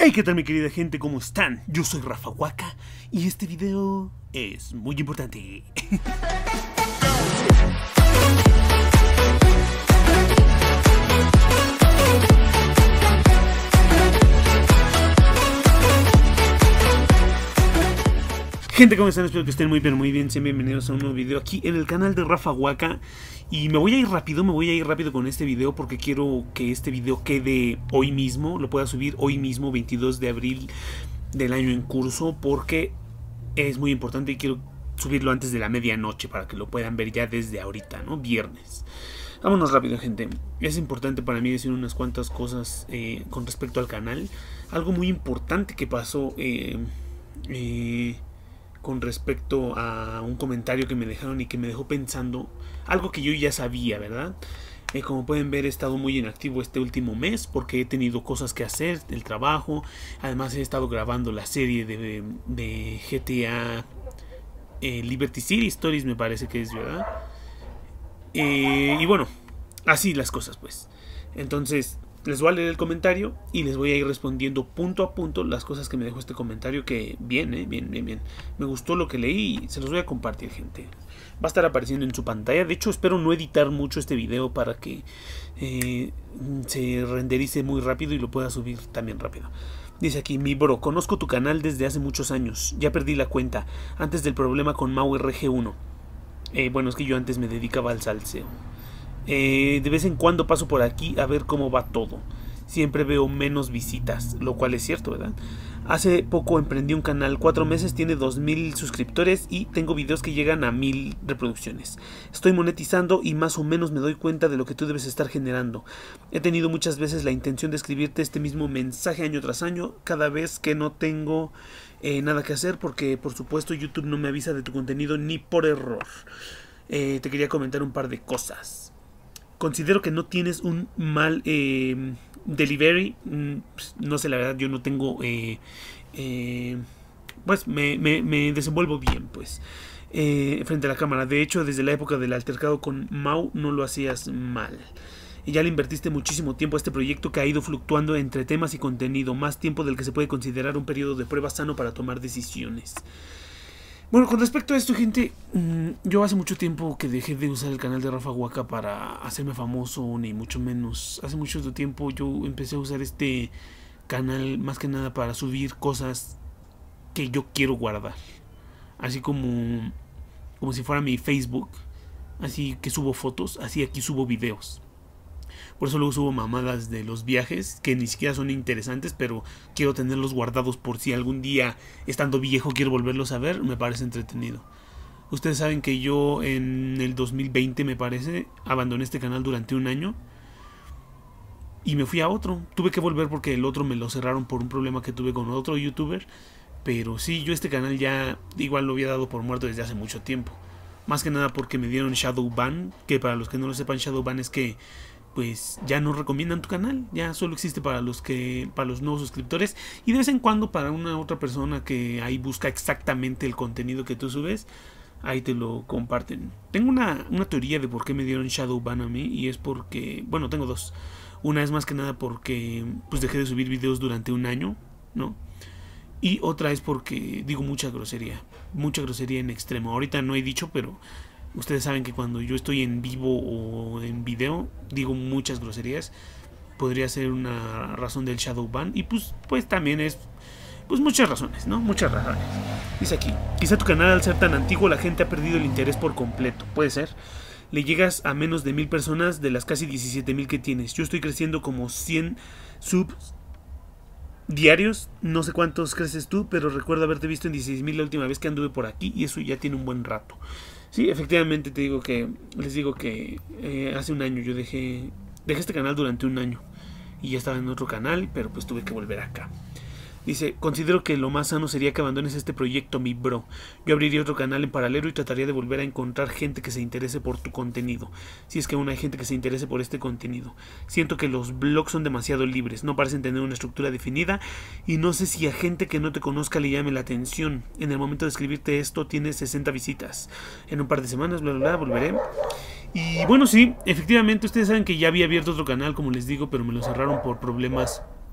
Hey, ¿qué tal mi querida gente? ¿Cómo están? Yo soy Rafa Waka y este video es muy importante. Gente, ¿cómo están? Espero que estén muy bien. Sean bienvenidos a un nuevo video aquí en el canal de Rafa Waka. Y me voy a ir rápido con este video porque quiero que este video quede hoy mismo. Lo pueda subir hoy mismo, 22 de abril del año en curso, porque es muy importante y quiero subirlo antes de la medianoche para que lo puedan ver ya desde ahorita, ¿no? Viernes. Vámonos rápido, gente. Es importante para mí decir unas cuantas cosas con respecto al canal. Algo muy importante que pasó con respecto a un comentario que me dejaron y que me dejó pensando algo que yo ya sabía, ¿verdad? Como pueden ver, he estado muy inactivo este último mes porque he tenido cosas que hacer, el trabajo. Además he estado grabando la serie de GTA Liberty City Stories, me parece que es, ¿verdad? Y bueno, así las cosas, pues. Entonces les voy a leer el comentario y les voy a ir respondiendo punto a punto las cosas que me dejó este comentario, que bien. Me gustó lo que leí y se los voy a compartir, gente. Va a estar apareciendo en su pantalla. De hecho, espero no editar mucho este video para que se renderice muy rápido y lo pueda subir también rápido. Dice aquí: mi bro, conozco tu canal desde hace muchos años. Ya perdí la cuenta antes del problema con Mau RG1. Bueno, es que yo antes me dedicaba al salseo. De vez en cuando paso por aquí a ver cómo va todo. Siempre veo menos visitas, lo cual es cierto, ¿verdad? Hace poco emprendí un canal, 4 meses, tiene 2000 suscriptores y tengo videos que llegan a 1000 reproducciones. Estoy monetizando y más o menos me doy cuenta de lo que tú debes estar generando. He tenido muchas veces la intención de escribirte este mismo mensaje año tras año, cada vez que no tengo nada que hacer, porque por supuesto YouTube no me avisa de tu contenido ni por error. Te quería comentar un par de cosas. Considero que no tienes un mal delivery. No sé, la verdad, yo no tengo... pues me desenvuelvo bien, pues, frente a la cámara. De hecho, desde la época del altercado con Mau no lo hacías mal. Y ya le invertiste muchísimo tiempo a este proyecto que ha ido fluctuando entre temas y contenido. Más tiempo del que se puede considerar un periodo de prueba sano para tomar decisiones. Bueno, con respecto a esto, gente, yo hace mucho tiempo que dejé de usar el canal de Rafa Waka para hacerme famoso, ni mucho menos. Hace mucho tiempo yo empecé a usar este canal más que nada para subir cosas que yo quiero guardar. Así como si fuera mi Facebook. Así que subo fotos, así aquí subo videos. Por eso luego subo mamadas de los viajes, que ni siquiera son interesantes, pero quiero tenerlos guardados por si algún día, estando viejo, quiero volverlos a ver. Me parece entretenido. Ustedes saben que yo en el 2020, me parece, abandoné este canal durante un año y me fui a otro. Tuve que volver porque el otro me lo cerraron por un problema que tuve con otro youtuber. Pero sí, yo este canal ya igual lo había dado por muerto desde hace mucho tiempo. Más que nada porque me dieron Shadow Ban, que para los que no lo sepan, Shadow Ban es que pues ya no recomiendan tu canal, ya solo existe para los nuevos suscriptores y de vez en cuando para una otra persona que ahí busca exactamente el contenido que tú subes, ahí te lo comparten. Tengo una teoría de por qué me dieron Shadow Ban a mí, y es porque, bueno, tengo dos. Una es más que nada porque pues dejé de subir videos durante un año, ¿no? Y otra es porque digo mucha grosería en extremo. Ahorita no he dicho, pero ustedes saben que cuando yo estoy en vivo o en video digo muchas groserías. Podría ser una razón del Shadow Ban. Y pues también es pues muchas razones, ¿no? Muchas razones. Dice aquí: quizá tu canal, al ser tan antiguo, la gente ha perdido el interés por completo. Puede ser. Le llegas a menos de 1000 personas de las casi 17,000 que tienes. Yo estoy creciendo como 100 subs diarios. No sé cuántos creces tú, pero recuerdo haberte visto en 16,000 la última vez que anduve por aquí, y eso ya tiene un buen rato. Sí, efectivamente les digo que hace un año yo dejé este canal durante un año y ya estaba en otro canal, pero pues tuve que volver acá. Dice: considero que lo más sano sería que abandones este proyecto, mi bro. Yo abriría otro canal en paralelo y trataría de volver a encontrar gente que se interese por tu contenido. Si es que aún hay gente que se interese por este contenido. Siento que los blogs son demasiado libres, no parecen tener una estructura definida y no sé si a gente que no te conozca le llame la atención. En el momento de escribirte esto tienes 60 visitas. En un par de semanas, volveré. Y bueno, sí, efectivamente, ustedes saben que ya había abierto otro canal, como les digo, pero me lo cerraron por problemas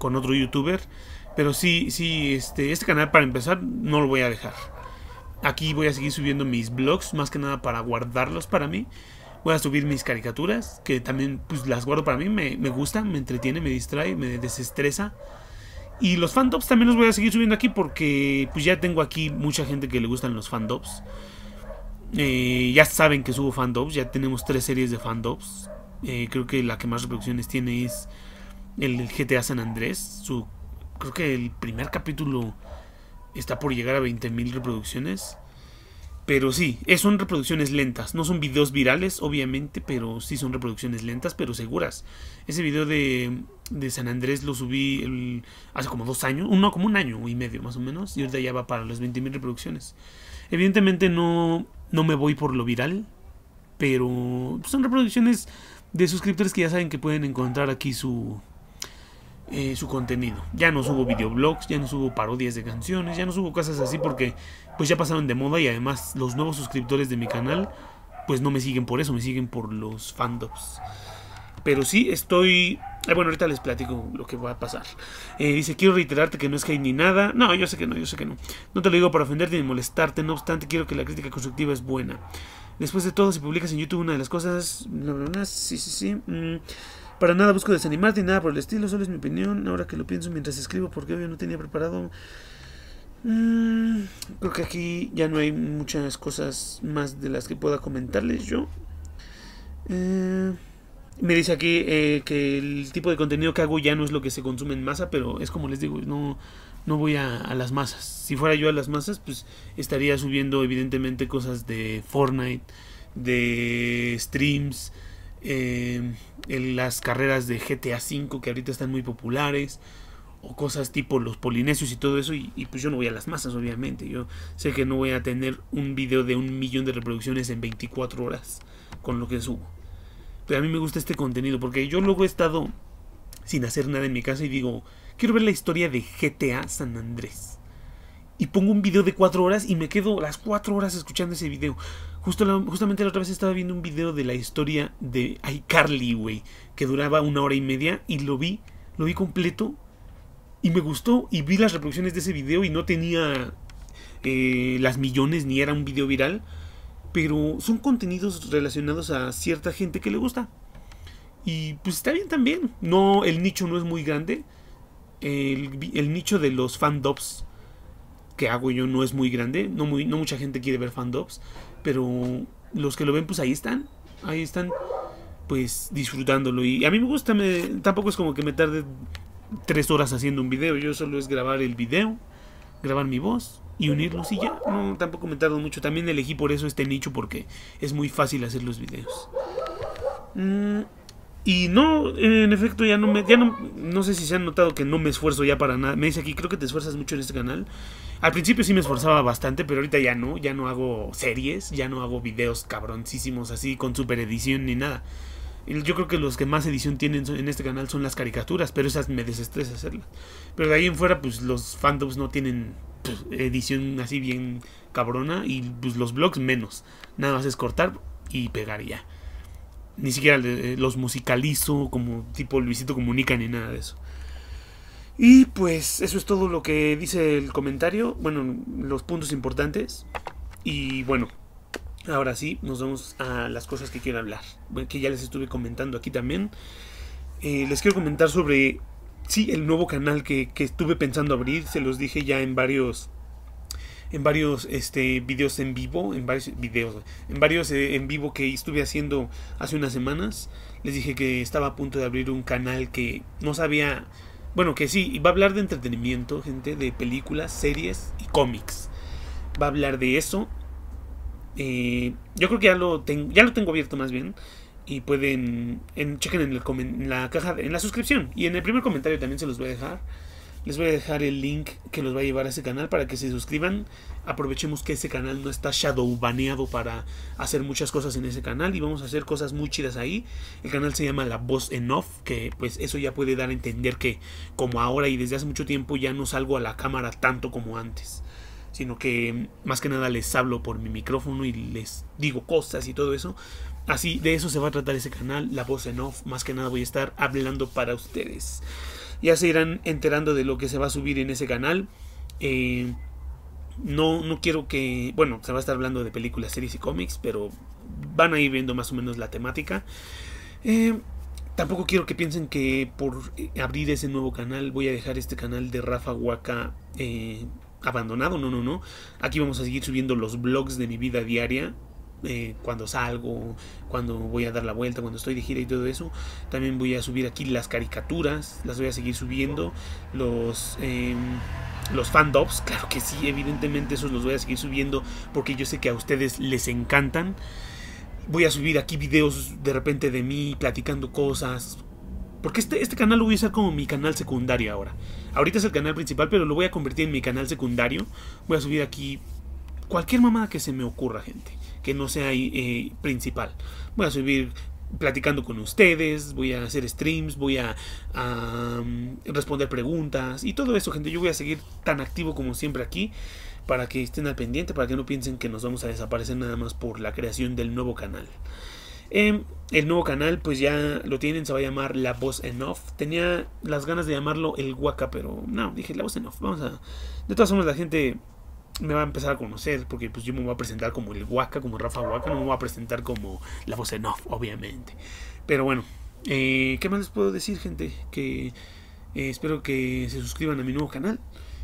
con otro youtuber. Pero sí, este canal para empezar no lo voy a dejar. Aquí voy a seguir subiendo mis vlogs, más que nada para guardarlos para mí. Voy a subir mis caricaturas, que también pues las guardo para mí, me gusta, me entretiene, me distrae, me desestresa. Y los fandubs también los voy a seguir subiendo aquí porque pues ya tengo aquí mucha gente que le gustan los fandubs. Ya saben que subo fandubs, ya tenemos 3 series de fandubs. Creo que la que más reproducciones tiene es el GTA San Andrés. Creo que el primer capítulo está por llegar a 20,000 reproducciones. Pero sí, son reproducciones lentas. No son videos virales, obviamente, pero sí son reproducciones lentas, pero seguras. Ese video de San Andrés lo subí hace como 2 años. No, como 1 año y medio más o menos. Y ahorita ya va para las 20,000 reproducciones. Evidentemente no me voy por lo viral, pero son reproducciones de suscriptores que ya saben que pueden encontrar aquí su contenido. Ya no subo videoblogs, ya no subo parodias de canciones, ya no subo cosas así porque pues ya pasaron de moda y además los nuevos suscriptores de mi canal pues no me siguen por eso, me siguen por los fandoms. Pero sí estoy... bueno, ahorita les platico lo que va a pasar. Dice, quiero reiterarte que no es hate ni nada. No, yo sé que no. No te lo digo para ofenderte ni molestarte. No obstante, quiero que la crítica constructiva es buena. Después de todo, si publicas en YouTube una de las cosas... Sí. Para nada busco desanimarte ni nada por el estilo. Solo es mi opinión. Ahora que lo pienso mientras escribo, porque obvio no tenía preparado... creo que aquí ya no hay muchas cosas más de las que pueda comentarles yo. Me dice aquí que el tipo de contenido que hago ya no es lo que se consume en masa, pero es como les digo, no voy a las masas. Si fuera yo a las masas, pues estaría subiendo evidentemente cosas de Fortnite, de streams, en las carreras de GTA V que ahorita están muy populares, o cosas tipo los polinesios y todo eso, y pues yo no voy a las masas, obviamente. Yo sé que no voy a tener un video de 1,000,000 de reproducciones en 24 horas con lo que subo. Pero a mí me gusta este contenido porque yo luego he estado sin hacer nada en mi casa y digo, quiero ver la historia de GTA San Andrés. Y pongo un video de 4 horas y me quedo las 4 horas escuchando ese video. Justamente la otra vez estaba viendo un video de la historia de iCarly, güey, que duraba 1 hora y media, y lo vi completo y me gustó, y vi las reproducciones de ese video y no tenía las millones ni era un video viral. Pero son contenidos relacionados a cierta gente que le gusta. Y pues está bien también. No, el nicho no es muy grande. El nicho de los fandubs que hago yo no es muy grande. No mucha gente quiere ver fandubs. Pero los que lo ven, pues ahí están. Pues disfrutándolo. Y a mí me gusta. Tampoco es como que me tarde 3 horas haciendo un video. Yo solo es grabar el video, grabar mi voz y unirlos y ya. No, tampoco me tardo mucho. También elegí por eso este nicho, porque es muy fácil hacer los videos. Y no, en efecto, no sé si se han notado que no me esfuerzo ya para nada. Me dice aquí, creo que te esfuerzas mucho en este canal. Al principio sí me esforzaba bastante, pero ahorita ya no hago series, ya no hago videos cabroncísimos así con super edición ni nada. Yo creo que los que más edición tienen en este canal son las caricaturas, pero esas me desestresa hacerlas. Pero de ahí en fuera, pues los fandoms no tienen edición así bien cabrona, y pues los vlogs menos. Nada más es cortar y pegar y ya. Ni siquiera los musicalizo como tipo Luisito Comunica ni nada de eso. Y pues eso es todo lo que dice el comentario. Bueno, los puntos importantes. Y bueno, ahora sí, nos vamos a las cosas que quiero hablar, que ya les estuve comentando aquí también. Les quiero comentar sobre, sí, el nuevo canal que estuve pensando abrir. Se los dije ya en varios videos en vivo, en varios en vivo que estuve haciendo hace unas semanas. Les dije que estaba a punto de abrir un canal que no sabía, bueno, que sí, va a hablar de entretenimiento, gente, de películas, series y cómics. Va a hablar de eso. Yo creo que ya lo tengo abierto más bien. Y pueden, chequen en la caja, en la suscripción. Y en el primer comentario también se los voy a dejar. Les voy a dejar el link que los va a llevar a ese canal para que se suscriban. Aprovechemos que ese canal no está shadow baneado para hacer muchas cosas en ese canal. Y vamos a hacer cosas muy chidas ahí. El canal se llama La Voz en Off, que pues eso ya puede dar a entender que como ahora y desde hace mucho tiempo ya no salgo a la cámara tanto como antes, sino que más que nada les hablo por mi micrófono y les digo cosas y todo eso. Así, de eso se va a tratar ese canal, La Voz en Off. Más que nada voy a estar hablando para ustedes. Ya se irán enterando de lo que se va a subir en ese canal. No quiero que... Bueno, se va a estar hablando de películas, series y cómics, pero van a ir viendo más o menos la temática. Tampoco quiero que piensen que por abrir ese nuevo canal voy a dejar este canal de Rafa Waka abandonado. No. Aquí vamos a seguir subiendo los vlogs de mi vida diaria. Cuando salgo, cuando voy a dar la vuelta, cuando estoy de gira y todo eso. También voy a subir aquí las caricaturas, las voy a seguir subiendo. Los fandubs, claro que sí, evidentemente esos los voy a seguir subiendo porque yo sé que a ustedes les encantan. Voy a subir aquí videos de repente de mí platicando cosas, porque este canal lo voy a usar como mi canal secundario ahora. Ahorita es el canal principal, pero lo voy a convertir en mi canal secundario. Voy a subir aquí cualquier mamada que se me ocurra, gente, que no sea principal. Voy a subir platicando con ustedes, voy a hacer streams, voy a responder preguntas y todo eso, gente. Yo voy a seguir tan activo como siempre aquí, para que estén al pendiente, para que no piensen que nos vamos a desaparecer nada más por la creación del nuevo canal. El nuevo canal pues ya lo tienen, se va a llamar La Voz en Off. Tenía las ganas de llamarlo El Waka, pero no, dije La Voz en Off. De todas formas la gente me va a empezar a conocer, porque pues yo me voy a presentar como el Waka, como Rafa Waka, no me voy a presentar como La Voz en Off, obviamente. Pero bueno, ¿qué más les puedo decir, gente? Que espero que se suscriban a mi nuevo canal.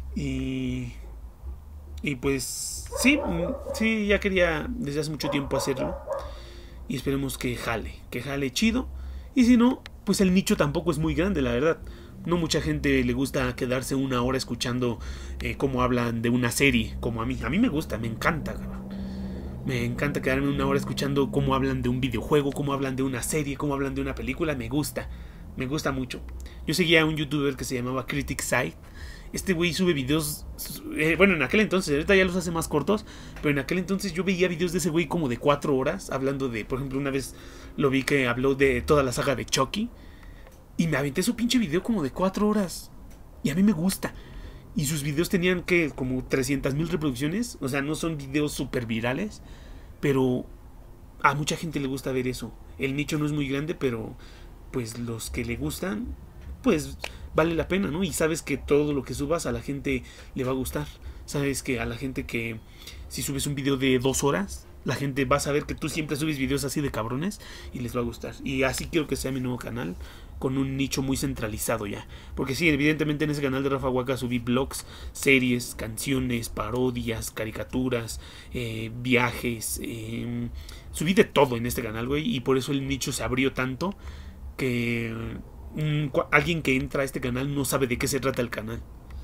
Y pues sí, ya quería desde hace mucho tiempo hacerlo. Y esperemos que jale chido. Y si no, pues el nicho tampoco es muy grande, la verdad. No mucha gente le gusta quedarse una hora escuchando cómo hablan de una serie, como a mí. A mí me gusta, me encanta, cabrón. Me encanta quedarme una hora escuchando cómo hablan de un videojuego, cómo hablan de una serie, cómo hablan de una película. Me gusta mucho. Yo seguía a un youtuber que se llamaba Critic Side. Este güey sube videos, bueno, en aquel entonces, ahorita ya los hace más cortos, pero en aquel entonces yo veía videos de ese güey como de 4 horas, hablando de, por ejemplo, una vez lo vi que habló de toda la saga de Chucky, y me aventé su pinche video como de 4 horas, y a mí me gusta, y sus videos tenían que como 300,000 reproducciones, o sea, no son videos súper virales, pero a mucha gente le gusta ver eso. El nicho no es muy grande, pero pues los que le gustan, pues vale la pena, ¿no? Y sabes que todo lo que subas a la gente le va a gustar. Sabes que a la gente que si subes un video de 2 horas, la gente va a saber que tú siempre subes videos así de cabrones y les va a gustar. Y así quiero que sea mi nuevo canal, con un nicho muy centralizado ya. Porque sí, evidentemente en ese canal de Rafa Waka subí vlogs, series, canciones, parodias, caricaturas, viajes. Subí de todo en este canal, güey. Y por eso el nicho se abrió tanto que alguien que entra a este canal no sabe de qué se trata el canal,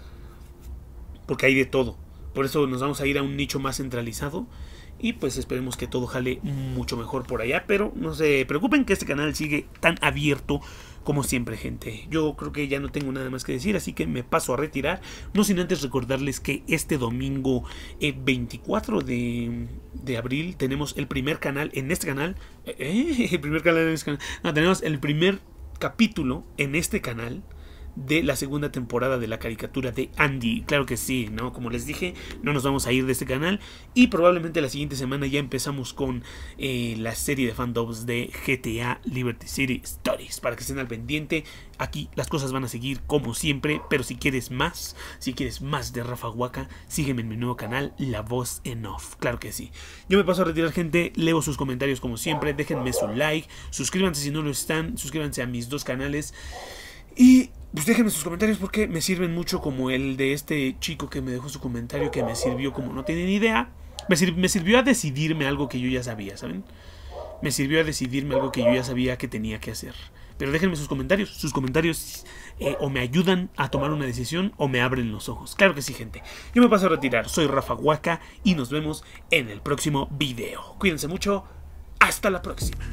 porque hay de todo. Por eso nos vamos a ir a un nicho más centralizado. Y pues esperemos que todo jale mucho mejor por allá. Pero no se preocupen que este canal sigue tan abierto como siempre, gente. Yo creo que ya no tengo nada más que decir, así que me paso a retirar. No sin antes recordarles que este domingo 24 de abril tenemos el primer canal en este canal. El primer canal en este canal. No, tenemos el primer capítulo en este canal de la segunda temporada de la caricatura de Andy. Claro que sí, ¿no? Como les dije, no nos vamos a ir de este canal. Y probablemente la siguiente semana ya empezamos con la serie de fandubs de GTA Liberty City Stories. Para que estén al pendiente. Aquí las cosas van a seguir como siempre. Pero si quieres más de Rafa Waka, sígueme en mi nuevo canal, La Voz en Off. Claro que sí. Yo me paso a retirar, gente. Leo sus comentarios como siempre. Déjenme su like. Suscríbanse si no lo están. Suscríbanse a mis 2 canales. Y pues déjenme sus comentarios porque me sirven mucho, como el de este chico que me dejó su comentario, que me sirvió como no tienen idea. Me sirvió a decidirme algo que yo ya sabía, ¿saben? Me sirvió a decidirme algo que yo ya sabía que tenía que hacer. Pero déjenme sus comentarios. Sus comentarios o me ayudan a tomar una decisión o me abren los ojos. Claro que sí, gente. Yo me paso a retirar. Soy Rafa Waka y nos vemos en el próximo video. Cuídense mucho. Hasta la próxima.